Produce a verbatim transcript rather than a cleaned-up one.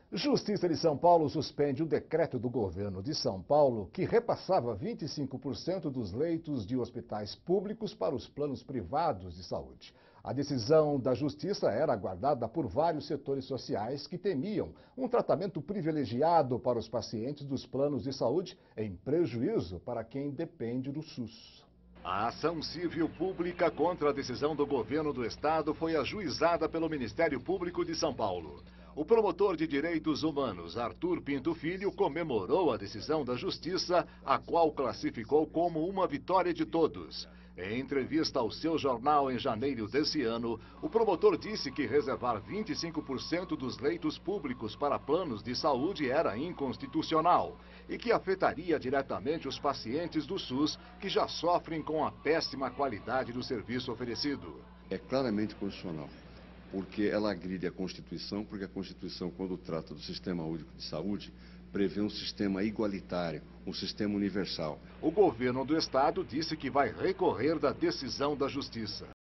Justiça de São Paulo suspende o decreto do governo de São Paulo que repassava vinte e cinco por cento dos leitos de hospitais públicos para os planos privados de saúde. A decisão da Justiça era aguardada por vários setores sociais que temiam um tratamento privilegiado para os pacientes dos planos de saúde em prejuízo para quem depende do SUS. A ação civil pública contra a decisão do governo do estado foi ajuizada pelo Ministério Público de São Paulo. O promotor de direitos humanos, Arthur Pinto Filho, comemorou a decisão da Justiça, a qual classificou como uma vitória de todos. Em entrevista ao seu jornal em janeiro desse ano, o promotor disse que reservar vinte e cinco por cento dos leitos públicos para planos de saúde era inconstitucional e que afetaria diretamente os pacientes do SUS que já sofrem com a péssima qualidade do serviço oferecido. É claramente constitucional, porque ela agride a Constituição, porque a Constituição, quando trata do Sistema Único de Saúde, prevê um sistema igualitário, um sistema universal. O governo do estado disse que vai recorrer da decisão da Justiça.